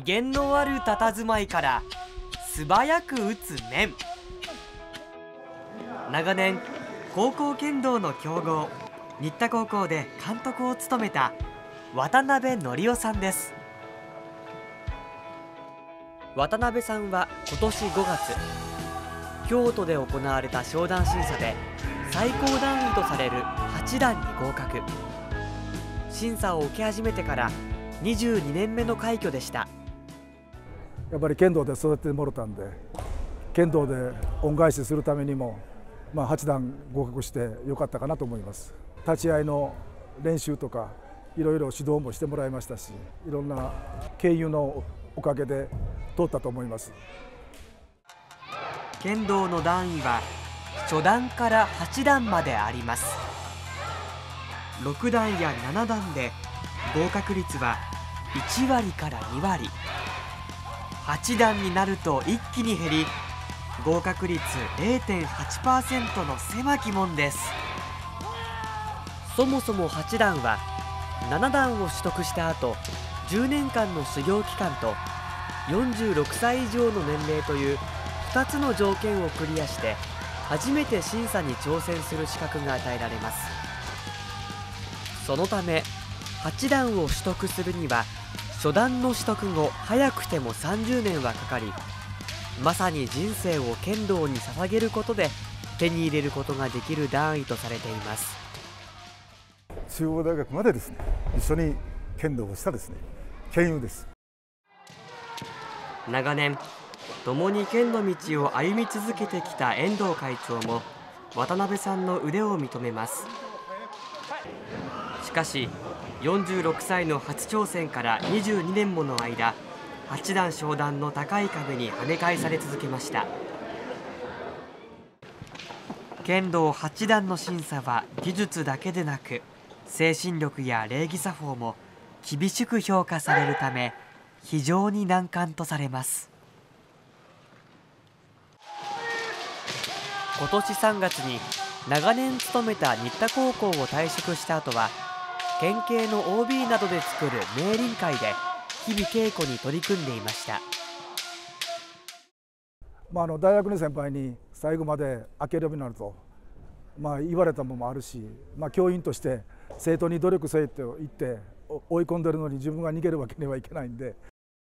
威厳のある佇まいから素早く打つ面。長年高校剣道の強豪新田高校で監督を務めた渡辺則夫さんです。渡辺さんは今年5月京都で行われた商談審査で最高段位とされる8段に合格。審査を受け始めてから22年目の快挙でした。 やっぱり剣道で育ててもらったんで、剣道で恩返しするためにも、8段合格してよかったかなと思います。立ち合いの練習とかいろいろ指導もしてもらいましたし、いろんな経由のおかげで通ったと思います。 剣道の段位は初段から8段まであります。6段や7段で合格率は1割から2割、8段になると一気に減り合格率 0.8% の狭き門です。そもそも8段は7段を取得した後10年間の修行期間と46歳以上の年齢という2つの条件をクリアして初めて審査に挑戦する資格が与えられます。そのため8段を取得するには初段の取得後早くても30年はかかり、まさに人生を剣道に捧げることで手に入れることができる段位とされています。 中央大学までですね、一緒に剣道をしたですね、剣友です。 長年共に剣の道を歩み続けてきた遠藤会長も渡辺さんの腕を認めます。しかし46歳の初挑戦から22年もの間、8段昇段の高い壁に跳ね返され続けました。剣道8段の審査は技術だけでなく精神力や礼儀作法も厳しく評価されるため非常に難関とされます。今年3月に長年勤めた新田高校を退職した後は県警の OB などで作る明倫会で日々稽古に取り組んでいました。 大学の先輩に最後まで諦めになると、言われたものもあるし、教員として生徒に努力せえと言って追い込んでるのに自分が逃げるわけにはいけないんで。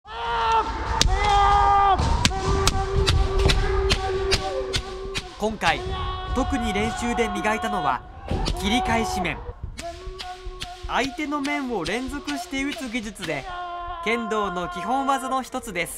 今回特に練習で磨いたのは切り返し面。相手の面を連続して打つ技術で剣道の基本技の一つです。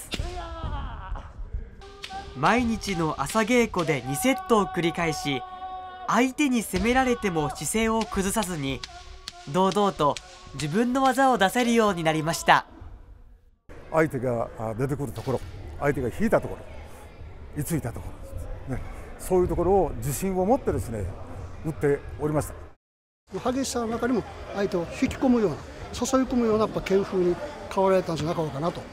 毎日の朝稽古で2セットを繰り返し、相手に攻められても姿勢を崩さずに堂々と自分の技を出せるようになりました。 相手が出てくるところ、相手が引いたところ、居ついたところ、そういうところを自信を持ってですね打っておりました。 激しさの中にも相手を引き込むような、注ぎ込むような剣風に変わられたんじゃなかろうかなと。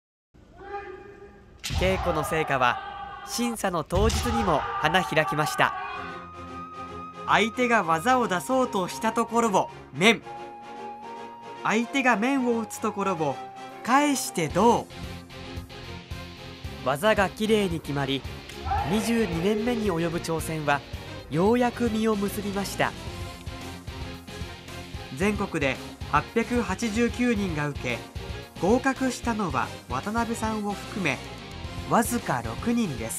稽古の成果は審査の当日にも花開きました。相手が技を出そうとしたところを面、相手が面を打つところを返して胴、技がきれいに決まり22年目に及ぶ挑戦はようやく実を結びました。全国で889人が受け合格したのは渡辺さんを含めわずか6人です。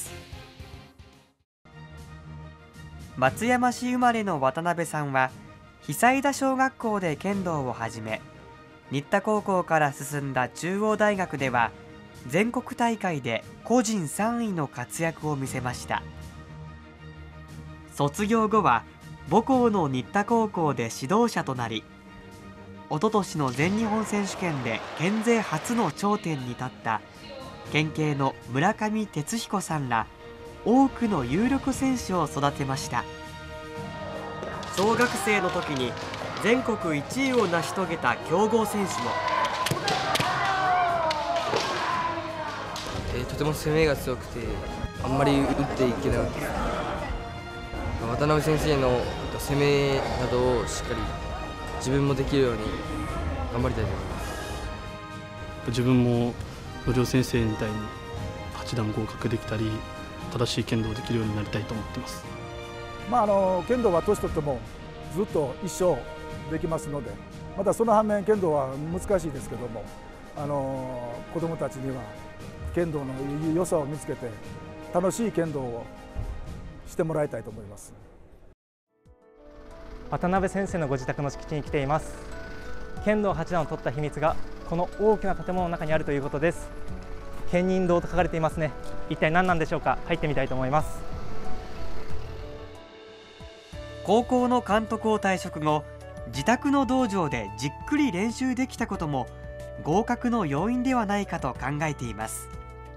松山市生まれの渡辺さんは久井田小学校で剣道を始め、新田高校から進んだ中央大学では全国大会で個人3位の活躍を見せました。卒業後は母校の新田高校で指導者となり、おととしの全日本選手権で県勢初の頂点に立った県警の村上哲彦さんら多くの有力選手を育てました。小学生の時に全国1位を成し遂げた強豪選手も。 とても攻めが強くてあんまり打っていけなかった。渡辺先生の攻めなどをしっかり自分もできるように頑張りたいと思います。 自分も土壌先生みたいに8段合格できたり、正しい剣道をできるようになりたいと思っています。 剣道は年取ってもずっと一生できますので、またその反面剣道は難しいですけども、子どもたちには剣道の良さを見つけて楽しい剣道をしてもらいたいと思います。 渡辺先生のご自宅の敷地に来ています。剣道8段を取った秘密がこの大きな建物の中にあるということです。剣人堂と書かれていますね。一体何なんでしょうか。入ってみたいと思います。 高校の監督を退職後、自宅の道場でじっくり練習できたことも合格の要因ではないかと考えています。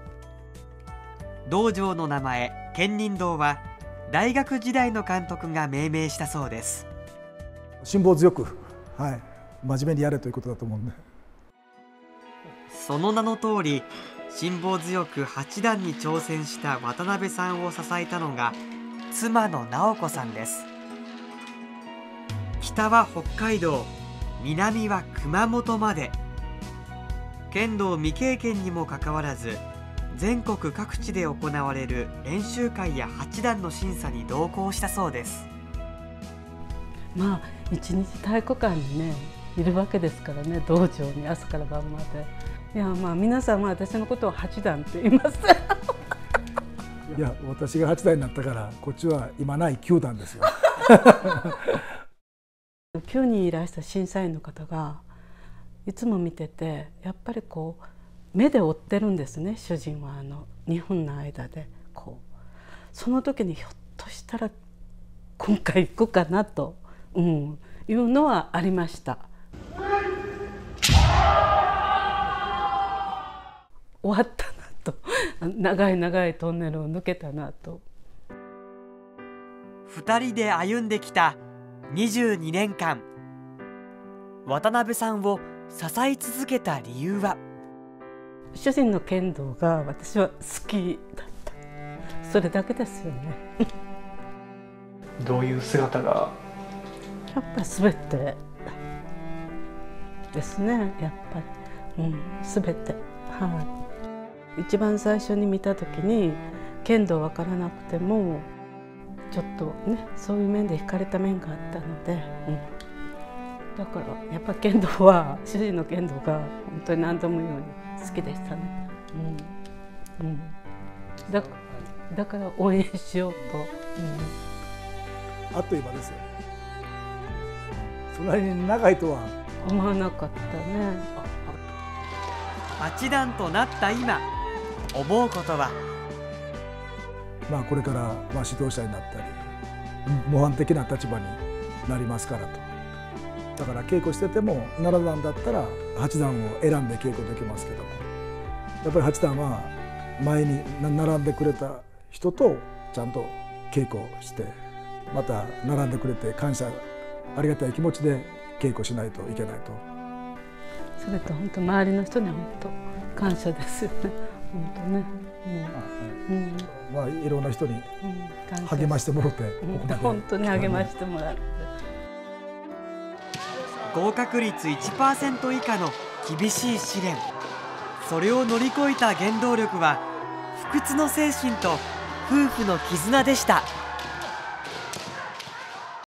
道場の名前、剣人堂は大学時代の監督が命名したそうです。 辛抱強く、真面目にやれということだと思うんで。 その名の通り、辛抱強く8段に挑戦した渡辺さんを支えたのが妻の直子さんです。北は北海道、南は熊本まで、剣道未経験にもかかわらず全国各地で行われる練習会や8段の審査に同行したそうです。 一日体育館にねいるわけですからね、道場に朝から晩まで。いや皆さん私のことを8段って言いますいや、私が8段になったからこっちは今ない9段ですよ 9人いらした審査員の方がいつも見てて、やっぱりこう目で追ってるんですね。主人は2分の間でその時にひょっとしたら今回行くかなと、いうのはありました。終わったなと長い長いトンネルを抜けたなと。 2人で歩んできた22年間、渡辺さんを支え続けた理由は、 主人の剣道が私は好きだった、それだけですよねどういう姿が？ やっぱり全てですね。やっぱり、全て、一番最初に見た時に剣道分からなくてもちょっとね、そういう面で惹かれた面があったので、だからやっぱ剣道は主人の剣道が本当に何度も言うように好きでしたね。だから応援しようと、 あっという間ですよ。そんなに長いとは思わなかったね。 8段となった今、思うことは、 これから指導者になったり模範的な立場になりますからと。だから稽古してても7段だったら8段を選んで稽古できますけども、やっぱり8段は前に並んでくれた人とちゃんと稽古して、また並んでくれて感謝、ありがたい気持ちで稽古しないといけないと。 それと本当周りの人には本当感謝ですよね。本当ね。 いろんな人に励ましてもらって、 本当に励ましてもらって。 合格率 1% 以下の厳しい試練、それを乗り越えた原動力は不屈の精神と夫婦の絆でした。